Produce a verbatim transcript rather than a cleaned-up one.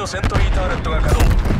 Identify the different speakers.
Speaker 1: のセントリーターレットが稼働。